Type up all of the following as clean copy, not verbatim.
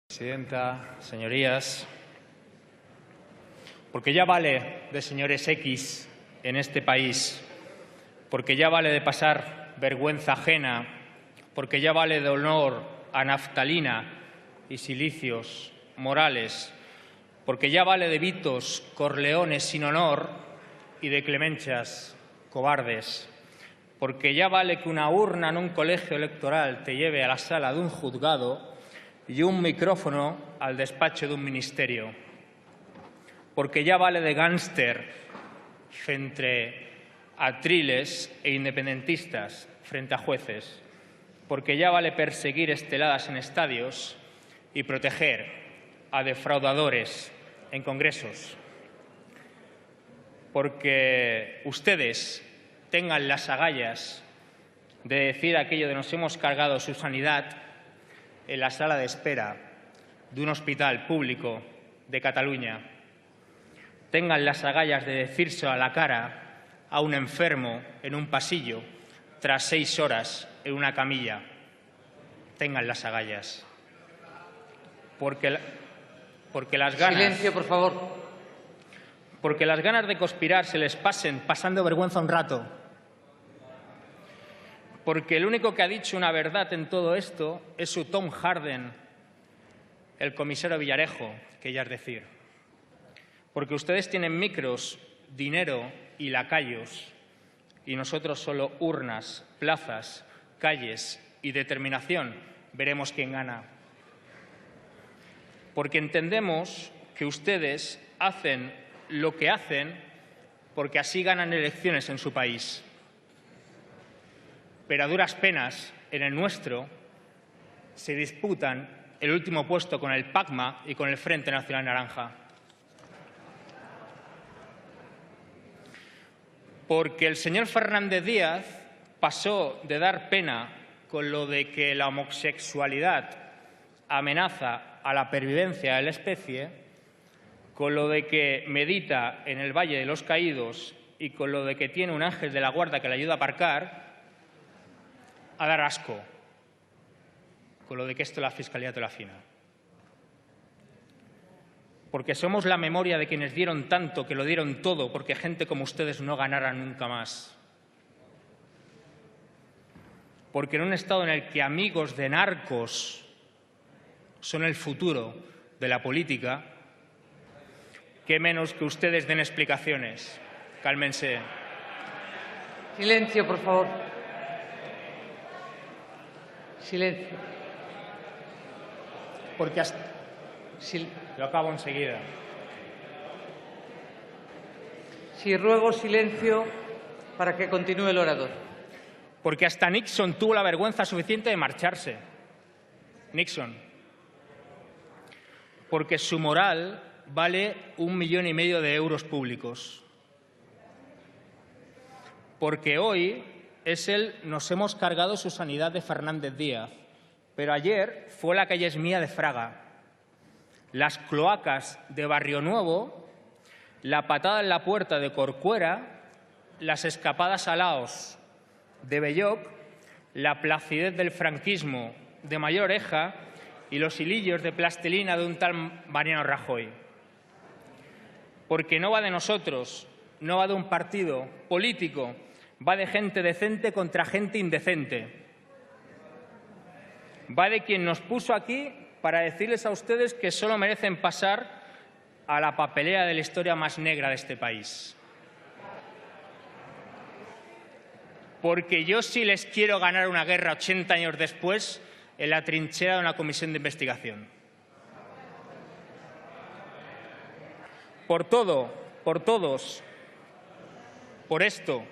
Presidenta, señorías, porque ya vale de señores X en este país, porque ya vale de pasar vergüenza ajena, porque ya vale de honor a naftalina y silicios morales, porque ya vale de Vitos Corleones sin honor y de Clemenchas cobardes, porque ya vale que una urna en un colegio electoral te lleve a la sala de un juzgado y un micrófono al despacho de un ministerio, porque ya vale de gánster frente a atriles e independentistas frente a jueces, porque ya vale perseguir esteladas en estadios y proteger a defraudadores en congresos, porque ustedes tengan las agallas de decir aquello de nos hemos cargado su sanidad en la sala de espera de un hospital público de Cataluña, tengan las agallas de decirse a la cara a un enfermo en un pasillo tras 6 horas en una camilla, tengan las agallas. Porque las ganas... Silencio, por favor. Porque las ganas de conspirar se les pasen pasando vergüenza un rato. Porque el único que ha dicho una verdad en todo esto es su Tom Harden, el comisario Villarejo, que ya es decir. Porque ustedes tienen micros, dinero y lacayos, y nosotros solo urnas, plazas, calles y determinación. Veremos quién gana. Porque entendemos que ustedes hacen lo que hacen porque así ganan elecciones en su país. Pero a duras penas, en el nuestro, se disputan el último puesto con el PACMA y con el Frente Nacional Naranja. Porque el señor Fernández Díaz pasó de dar pena con lo de que la homosexualidad amenaza a la pervivencia de la especie, con lo de que medita en el Valle de los Caídos y con lo de que tiene un ángel de la guarda que le ayuda a aparcar, a dar asco, con lo de que esto la Fiscalía te lo afina. Porque somos la memoria de quienes dieron tanto, que lo dieron todo, porque gente como ustedes no ganara nunca más. Porque en un Estado en el que amigos de narcos son el futuro de la política, qué menos que ustedes den explicaciones. Cálmense. Silencio, por favor. Silencio. Porque Lo acabo enseguida. Sí, ruego silencio para que continúe el orador. Porque hasta Nixon tuvo la vergüenza suficiente de marcharse. Nixon. Porque su moral vale 1,5 millones de euros públicos. Porque hoy nos hemos cargado su sanidad de Fernández Díaz, pero ayer fue la calle es mía de Fraga, las cloacas de Barrio Nuevo, la patada en la puerta de Corcuera, las escapadas a Laos de Belloc, la placidez del franquismo de Mayor Oreja y los hilillos de plastilina de un tal Mariano Rajoy. Porque no va de nosotros, no va de un partido político, va de gente decente contra gente indecente. Va de quien nos puso aquí para decirles a ustedes que solo merecen pasar a la papelera de la historia más negra de este país. Porque yo sí les quiero ganar una guerra 80 años después en la trinchera de una comisión de investigación. Por todo, por todos, por esto.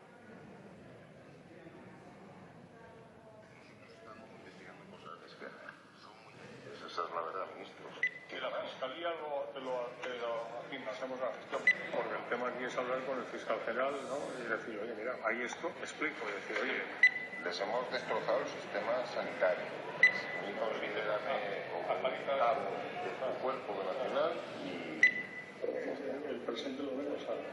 Esa es la verdad, ministro. Que la Fiscalía te lo hacemos la gestión. Porque el tema aquí es hablar con el fiscal general, ¿no? Y decir, oye, mira, hay esto, explico. Y decir, oye, les hemos destrozado el sistema sanitario. Y considérame comunicado de tu cuerpo nacional y... el presidente lo vemos a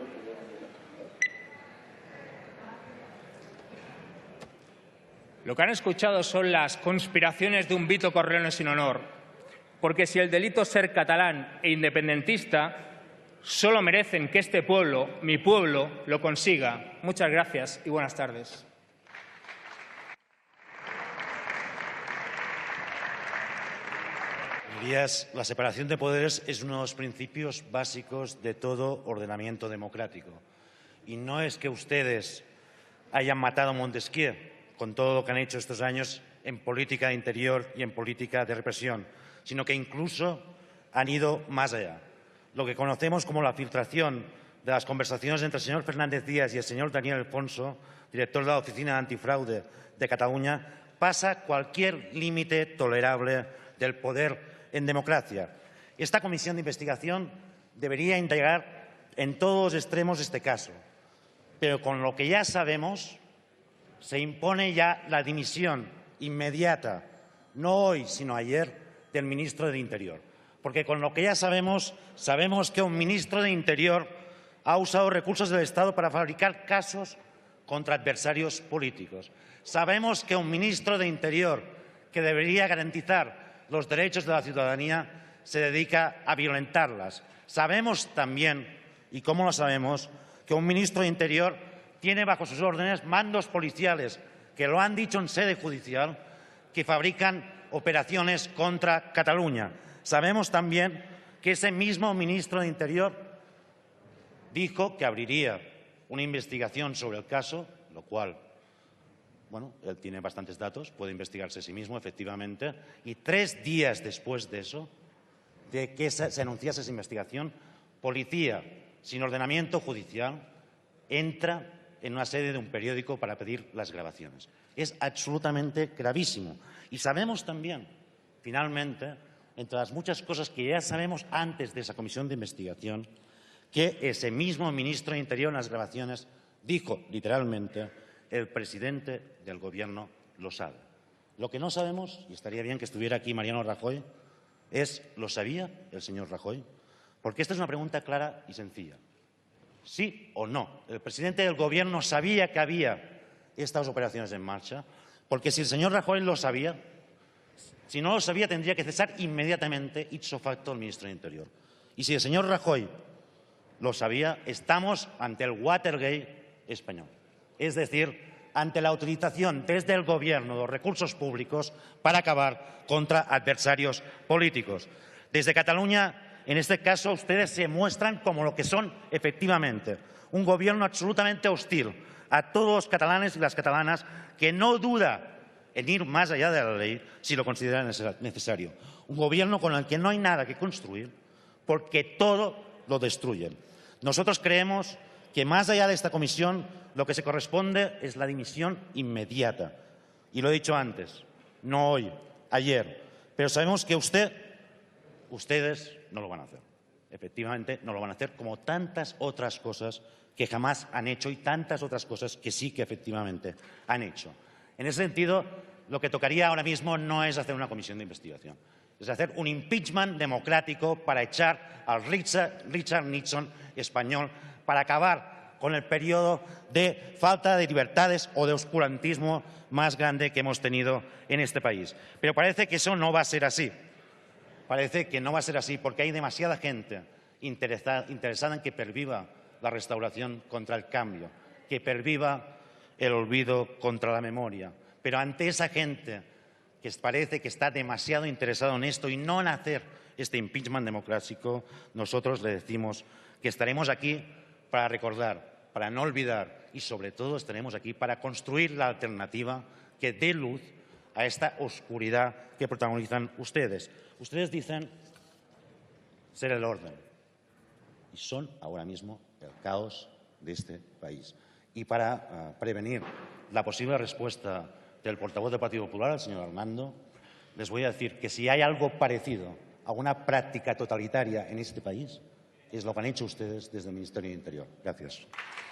Lo que han escuchado son las conspiraciones de un Vito Corleone sin honor, porque si el delito es ser catalán e independentista, solo merecen que este pueblo, mi pueblo, lo consiga. Muchas gracias y buenas tardes. Señorías, la separación de poderes es uno de los principios básicos de todo ordenamiento democrático. Y no es que ustedes hayan matado a Montesquieu con todo lo que han hecho estos años en política de interior y en política de represión, sino que incluso han ido más allá. Lo que conocemos como la filtración de las conversaciones entre el señor Fernández Díaz y el señor Daniel Alfonso, director de la Oficina Antifraude de Cataluña, pasa cualquier límite tolerable del poder en democracia. Esta comisión de investigación debería indagar en todos los extremos este caso, pero con lo que ya sabemos, se impone ya la dimisión inmediata, no hoy, sino ayer, del ministro de Interior. Porque con lo que ya sabemos, sabemos que un ministro de Interior ha usado recursos del Estado para fabricar casos contra adversarios políticos. Sabemos que un ministro de Interior, que debería garantizar los derechos de la ciudadanía, se dedica a violentarlas. Sabemos también, y cómo lo sabemos, que un ministro de Interior tiene bajo sus órdenes mandos policiales, que lo han dicho en sede judicial, que fabrican operaciones contra Cataluña. Sabemos también que ese mismo ministro de Interior dijo que abriría una investigación sobre el caso, lo cual, bueno, él tiene bastantes datos, puede investigarse a sí mismo, efectivamente, y 3 días después de eso, de que se anunciase esa investigación, policía sin ordenamiento judicial entra en una sede de un periódico para pedir las grabaciones. Es absolutamente gravísimo. Y sabemos también, finalmente, entre las muchas cosas que ya sabemos antes de esa comisión de investigación, que ese mismo ministro de Interior en las grabaciones dijo literalmente: el presidente del Gobierno lo sabe. Lo que no sabemos, y estaría bien que estuviera aquí Mariano Rajoy, es ¿lo sabía el señor Rajoy? Porque esta es una pregunta clara y sencilla. ¿Sí o no? ¿El presidente del Gobierno sabía que había estas operaciones en marcha? Porque si el señor Rajoy lo sabía, si no lo sabía, tendría que cesar inmediatamente, ipso facto, el ministro de Interior. Y si el señor Rajoy lo sabía, estamos ante el Watergate español. Es decir, ante la utilización desde el Gobierno de los recursos públicos para acabar contra adversarios políticos. Desde Cataluña, en este caso, ustedes se muestran como lo que son efectivamente, un Gobierno absolutamente hostil a todos los catalanes y las catalanas, que no duda en ir más allá de la ley si lo consideran necesario. Un Gobierno con el que no hay nada que construir porque todo lo destruyen. Nosotros creemos que más allá de esta comisión lo que se corresponde es la dimisión inmediata. Y lo he dicho antes, no hoy, ayer. Pero sabemos que ustedes no lo van a hacer. Efectivamente, no lo van a hacer, como tantas otras cosas que jamás han hecho y tantas otras cosas que sí que efectivamente han hecho. En ese sentido, lo que tocaría ahora mismo no es hacer una comisión de investigación, es hacer un impeachment democrático para echar al Richard Nixon español, para acabar con el periodo de falta de libertades o de oscurantismo más grande que hemos tenido en este país. Pero parece que eso no va a ser así. Parece que no va a ser así porque hay demasiada gente interesada en que perviva la restauración contra el cambio, que perviva el olvido contra la memoria. Pero ante esa gente que parece que está demasiado interesada en esto y no en hacer este impeachment democrático, nosotros le decimos que estaremos aquí para recordar, para no olvidar y, sobre todo, estaremos aquí para construir la alternativa que dé luz a esta oscuridad que protagonizan ustedes. Ustedes dicen ser el orden y son ahora mismo el caos de este país. Y para prevenir la posible respuesta del portavoz del Partido Popular, el señor Armando, les voy a decir que si hay algo parecido a una práctica totalitaria en este país, es lo que han hecho ustedes desde el Ministerio de Interior. Gracias.